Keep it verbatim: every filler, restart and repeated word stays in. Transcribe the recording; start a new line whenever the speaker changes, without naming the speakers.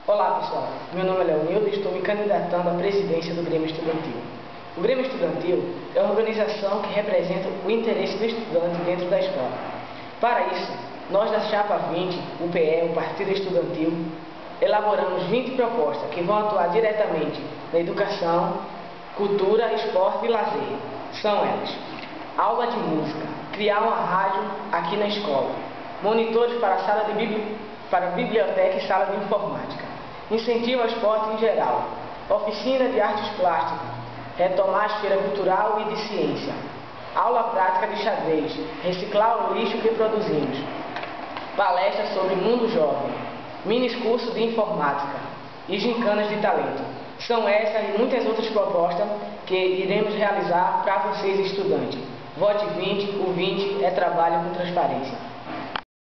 Olá pessoal, meu nome é Leonildo e estou me candidatando à presidência do Grêmio Estudantil. O Grêmio Estudantil é uma organização que representa o interesse do estudante dentro da escola. Para isso, nós da Chapa vinte, o P E, o Partido Estudantil, elaboramos vinte propostas que vão atuar diretamente na educação, cultura, esporte e lazer. São elas: aula de música, criar uma rádio aqui na escola, monitores para a sala de bibli... para a biblioteca e sala de informática, incentivo ao esporte em geral, oficina de artes plásticas, retomar a feira cultural e de ciência, aula prática de xadrez, reciclar o lixo que produzimos, palestra sobre mundo jovem, mini curso de informática e gincanas de talento. São essas e muitas outras propostas que iremos realizar para vocês estudantes. Vote vinte, o vinte é trabalho com transparência.